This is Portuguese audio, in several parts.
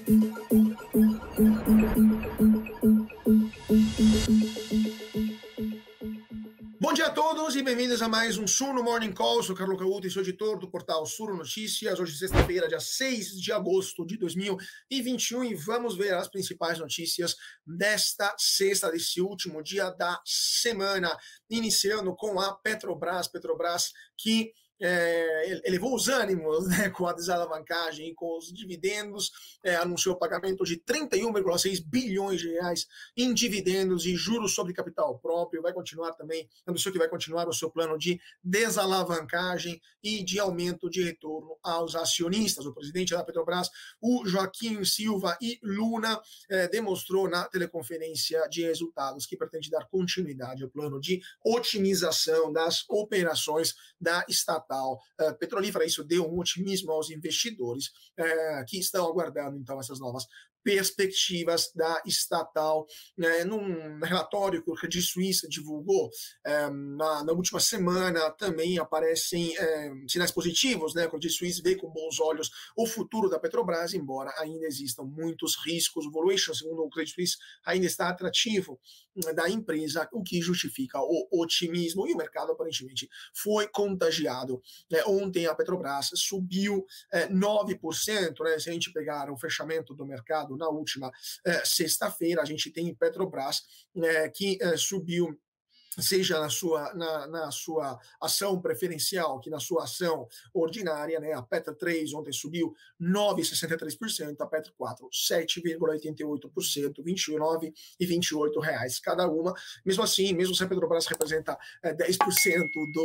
Bom dia a todos e bem-vindos a mais um Suno Morning Call. Sou Carlo Cauto e sou editor do portal Suno Notícias. Hoje, sexta-feira, dia 6 de agosto de 2021, e vamos ver as principais notícias desta sexta, desse último dia da semana, iniciando com a Petrobras que elevou os ânimos, né, com a desalavancagem e com os dividendos, anunciou o pagamento de 31,6 bilhões de reais em dividendos e juros sobre capital próprio. Vai continuar também, anunciou que vai continuar o seu plano de desalavancagem e de aumento de retorno aos acionistas. O presidente da Petrobras, o Joaquim Silva e Luna, demonstrou na teleconferência de resultados que pretende dar continuidade ao plano de otimização das operações da estatal petrolífera. Isso deu um otimismo aos investidores que estão aguardando então essas novas perspectivas da estatal. Num relatório que o Credit Suisse divulgou na última semana, também aparecem sinais positivos, né? O Credit Suisse vê com bons olhos o futuro da Petrobras, embora ainda existam muitos riscos. O valuation, segundo o Credit Suisse, ainda está atrativo da empresa, o que justifica o otimismo, e o mercado aparentemente foi contagiado. Ontem a Petrobras subiu 9%, né? Se a gente pegar o fechamento do mercado na última sexta-feira, a gente tem Petrobras que subiu, seja na sua ação preferencial, que na sua ação ordinária, né? A Petro 3 ontem subiu 9,63%, a Petro 4 7,88%, R$ 29 e R$ 28 reais cada uma. Mesmo assim, mesmo se a Petrobras representa 10%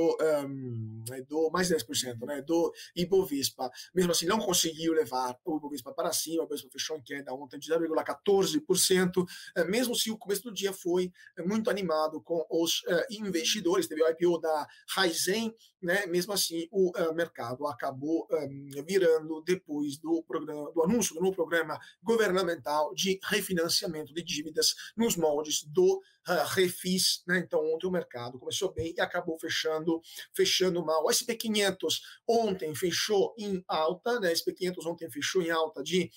mais 10%, né, do Ibovespa, mesmo assim não conseguiu levar o Ibovespa para cima. O Ibovespa fechou em queda ontem de 0,14%, mesmo se o começo do dia foi muito animado com os investidores. Teve o IPO da Raizen, né? Mesmo assim o mercado acabou virando depois do anúncio do novo programa governamental de refinanciamento de dívidas nos moldes do Refis, né? Então ontem o mercado começou bem e acabou fechando mal. O SP500 ontem fechou em alta, né? O SP500 ontem fechou em alta de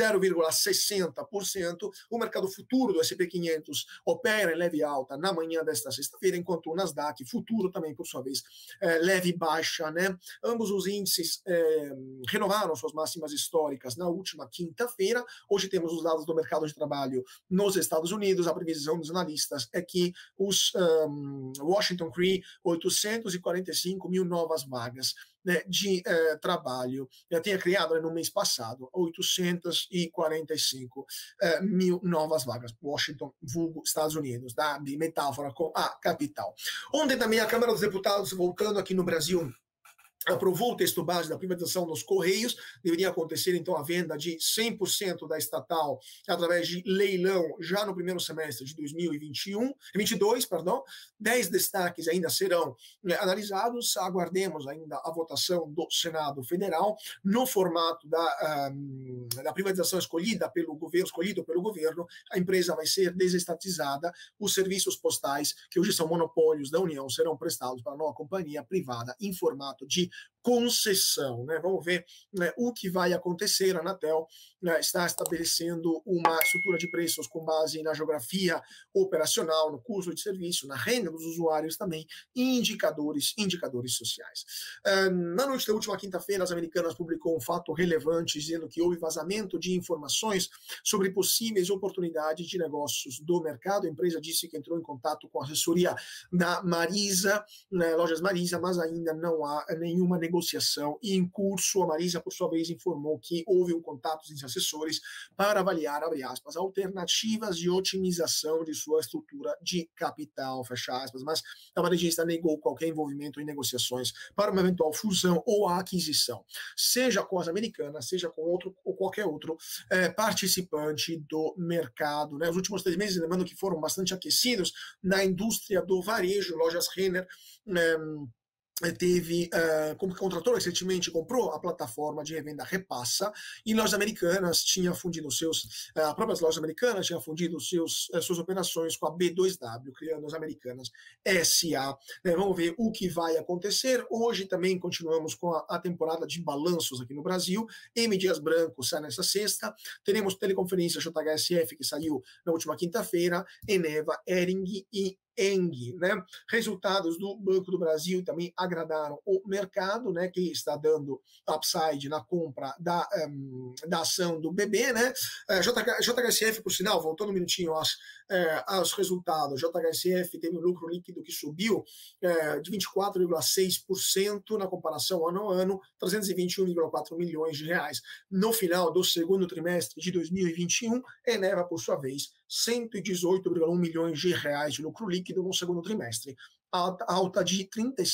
0,60%. O mercado futuro do SP500 opera em leve alta na manhã desta sexta-feira, enquanto o Nasdaq futuro também, por sua vez, leve baixa, né? Ambos os índices renovaram suas máximas históricas na última quinta-feira. Hoje temos os dados do mercado de trabalho nos Estados Unidos. A previsão dos analistas é que os Washington CRE, 845 mil novas vagas, né, de trabalho, tenha criado, né, no mês passado 845 mil novas vagas. Washington, vulgo Estados Unidos, tá? De metáfora com a capital. Ontem também a Câmara dos Deputados, voltando aqui no Brasil, aprovou o texto base da privatização dos Correios. Deveria acontecer, então, a venda de 100% da estatal através de leilão já no primeiro semestre de 2022, perdão. 10 destaques ainda serão analisados. Aguardemos ainda a votação do Senado Federal no formato da privatização escolhido pelo governo. A empresa vai ser desestatizada. Os serviços postais, que hoje são monopólios da União, serão prestados para a nova companhia privada em formato de concessão, né? Vamos ver, né, o que vai acontecer. A Anatel, né, está estabelecendo uma estrutura de preços com base na geografia operacional, no custo de serviço, na renda dos usuários também, e indicadores sociais. Na noite da última quinta-feira, as Americanas publicou um fato relevante, dizendo que houve vazamento de informações sobre possíveis oportunidades de negócios do mercado. A empresa disse que entrou em contato com a assessoria da Marisa, né, Lojas Marisa, mas ainda não há nenhuma negociação em curso. A Marisa, por sua vez, informou que houve um contato entre assessores para avaliar, abre aspas, alternativas de otimização de sua estrutura de capital, fecha aspas, mas a varejista negou qualquer envolvimento em negociações para uma eventual fusão ou aquisição, seja com as Americanas, seja com outro ou qualquer outro participante do mercado, né? Os últimos 3 meses, lembrando que foram bastante aquecidos na indústria do varejo. Lojas Renner teve, contratou recentemente, comprou a plataforma de revenda Repassa, e lojas americanas tinha fundido as próprias lojas americanas tinham fundido suas operações com a B2W, criando as Americanas SA. Vamos ver o que vai acontecer. Hoje também continuamos com a temporada de balanços aqui no Brasil. M. Dias Branco sai nessa sexta. Teremos teleconferência JHSF, que saiu na última quinta-feira, Eneva, Hering e Eng, né? Resultados do Banco do Brasil também agradaram o mercado, né? Que está dando upside na compra da ação do BB, né? JHSF, por sinal, voltando um minutinho aos resultados, JHSF teve um lucro líquido que subiu de 24,6% na comparação ano a ano, 321,4 milhões de reais. No final do segundo trimestre de 2021, Eneva, por sua vez, 118,1 milhões de reais de lucro líquido no segundo trimestre, alta de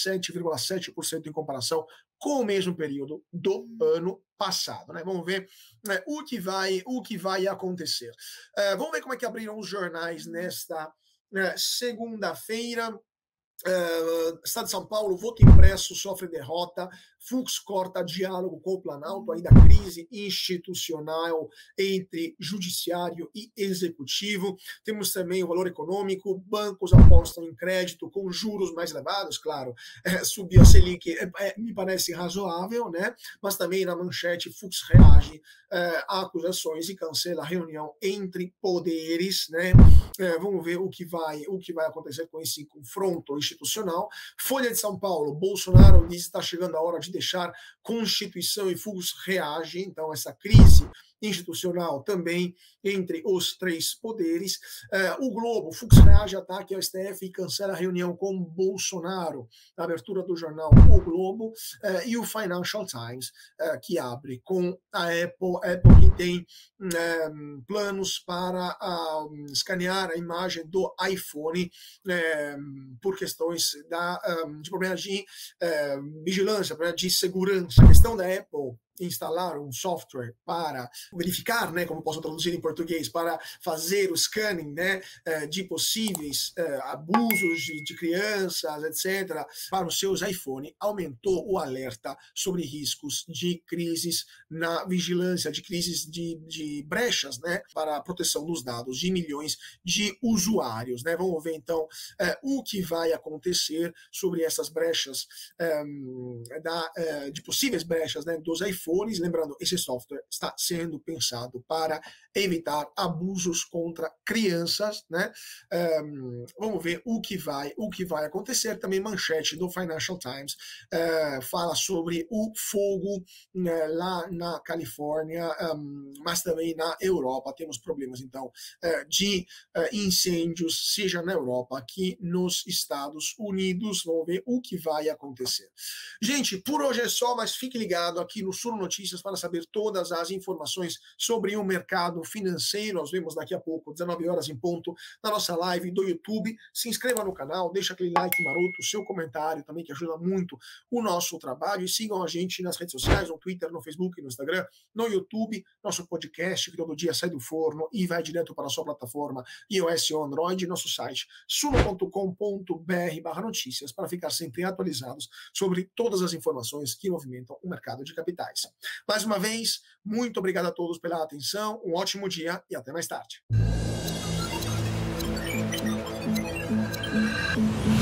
37,7% em comparação com o mesmo período do ano passado, né? Vamos ver o que vai acontecer. Vamos ver como é que abriram os jornais nesta segunda-feira. Estado de São Paulo, voto impresso sofre derrota, Fux corta diálogo com o Planalto, ainda crise institucional entre judiciário e executivo. Temos também o valor econômico, bancos apostam em crédito com juros mais elevados, claro, subiu a Selic, me parece razoável, né? Mas também na manchete, Fux reage a acusações e cancela a reunião entre poderes, né? Vamos ver o que vai acontecer com esse confronto institucional. Folha de São Paulo, Bolsonaro diz que está chegando a hora de deixar Constituição e Fux reagem, então essa crise institucional também entre os três poderes. O Globo, Fux reage a ataque ao STF e cancela a reunião com Bolsonaro, a abertura do jornal O Globo, e o Financial Times, que abre com a Apple que tem planos para escanear a imagem do iPhone por questões de problemas de vigilância, problemas de segurança. A questão da Apple instalar um software para verificar, né, como posso traduzir em português, para fazer o scanning, né, de possíveis abusos de crianças, etc., para os seus iPhone, aumentou o alerta sobre riscos de crises na vigilância, de crises de brechas, né, para a proteção dos dados de milhões de usuários, né. Vamos ver, então, o que vai acontecer sobre essas brechas, de possíveis brechas, né, dos iPhones. Lembrando, esse software está sendo pensado para evitar abusos contra crianças, né? Vamos ver o que vai acontecer. Também manchete do Financial Times fala sobre o fogo, né, lá na Califórnia, mas também na Europa. Temos problemas, então, de incêndios, seja na Europa, aqui nos Estados Unidos. Vamos ver o que vai acontecer. Gente, por hoje é só, mas fique ligado aqui no Suno Notícias para saber todas as informações sobre o mercado financeiro. Nós vemos daqui a pouco, 19 horas em ponto, na nossa live do YouTube. Se inscreva no canal, deixa aquele like maroto, seu comentário também, que ajuda muito o nosso trabalho. E sigam a gente nas redes sociais, no Twitter, no Facebook, no Instagram, no YouTube, nosso podcast, que todo dia sai do forno e vai direto para a sua plataforma iOS ou Android, nosso site suno.com.br/notícias, para ficar sempre atualizados sobre todas as informações que movimentam o mercado de capitais. Mais uma vez, muito obrigado a todos pela atenção, um ótimo dia e até mais tarde.